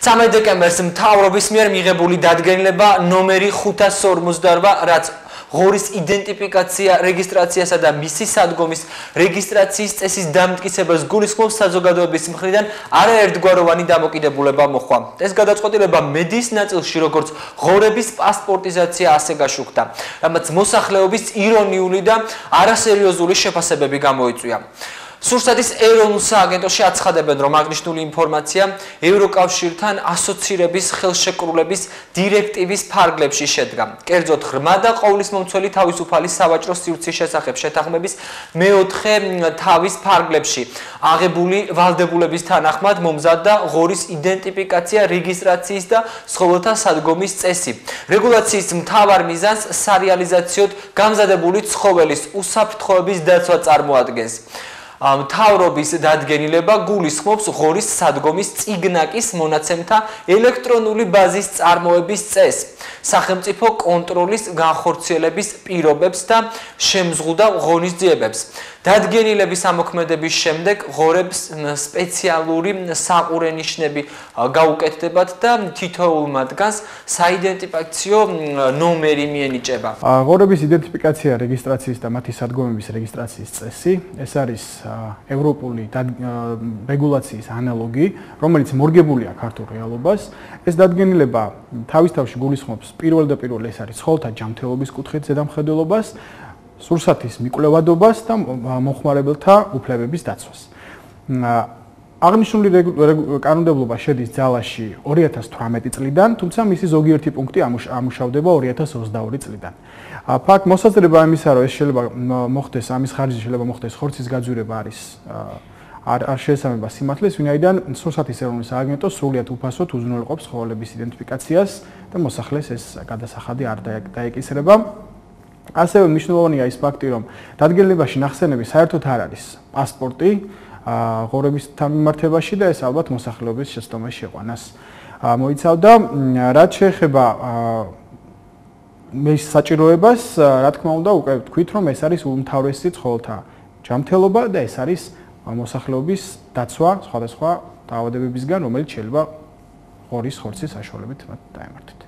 13 დეკემბერს მთავრობის მიერ მიღებული დადგენილება ნომერი 548, რაც ღორის იდენტიფიკაცია, რეგისტრაციასა და მისი სადგომის რეგისტრაციის წესის დამტკიცებას გულისხმობს საზოგადოების მხრიდან არაერთგვაროვანი დამოკიდებულება მოხდა. ეს გადაწყვეტილება მედიის ნაწილში როგორც ღორების პასპორტიზაცია ასე გაშუქდა, რამაც მოსახლეობის ირონიული და არასერიოზული შეფასებები გამოიწვია. სურსათის ეროვნულ სააგენტოში აცხადებენ, რომ აღნიშნული ინფორმაცია ევროკავშირთან ასოცირების ხელშეკრულების დირექტივის ფარგლებში შედგა. კერძოდ, ღრმა და ყოვლისმომცველი თავისუფალი სავაჭრო სივრცის შესახებ შეთანხმების მეოთხე თავის ფარგლებში აღებული ვალდებულების თანახმად მომზადდა ღორის იდენტიფიკაცია, რეგისტრაციის და ცხოველთა სადგომის წესი. რეგულაციის მთავარ მიზანს სარეალიზაციოდ გამზადებული ცხოველის უსაფრთხოების დაცვა წარმოადგენს. მთავრობის დადგენილება გულისხმობს ღორის სადგომის წიგნაკის მონაცემთა ელექტრონული ბაზის წარმოების წესს, სახელმწიფო კონტროლის განხორციელების პირობებს და შემზღუდავ ღონისძიებებს. დადგენილების ამოქმედების შემდეგ ღორებს სპეციალური საყურენიშნები გაუკეთდებათ და თითოეულ მათგანს საიდენტიფიკაციო ნომერი მიენიჭება. ღორების იდენტიფიკაცია, რეგისტრაციის და მათი სადგომების რეგისტრაციის წესი, ეს არის ევროპული რეგულაციის ანალოგი, რომელიც მორგებულია ქართულ რეალობას. ეს დადგენილება თავის თავში გულისხმობს პირველ და პირველ ეს არის ცხოველთა ჯანმრთელობის კუთხით ზედამხედველობას, სურსათის მიკვლევადობას და მომხმარებელთა უფლებების დაცვას. აღნიშნული კანონმდებლობა შედის ძალაში 2018 წლიდან, თუმცა მისი ზოგიერთი პუნქტი ამუშავდება 2022 წლიდან. ფაქტ მოსაზრება იმისა, რომ ეს შეიძლება მოხდეს, ამის ხარჯზე შეიძლება მოხდეს ხორცის გაძვირება არ შეესაბამება სიმართლეს, ვინაიდან სურსათის ეროვნული სააგენტო სრულიად უფასოდ უზრუნველყოფს ცხოველების იდენტიფიკაციას და მოსახლეს ეს გადასახადი არ დაეკისრება. ასევე მნიშვნელოვანია ის ფაქტი, რომ დადგენილებაში ნახსენები საერთოდ არ არის პასპორტი ღორების მიმართებაში და ეს ალბათ მოსახლეობის შეცდომის შეყვანას მოიცავდა. რაც შეეხება მის საჭიროებას, რა თქმა უნდა, უკვე ვთქვით, რომ ეს არის უმთავრესი ცხოველთა ჯანმრთელობა და ეს არის მოსახლეობის დაცვა სხვადასხვა დაავადებებისგან, რომელიც შეიძლება ღორის ხორცის საშუალებით მათ დაემართათ.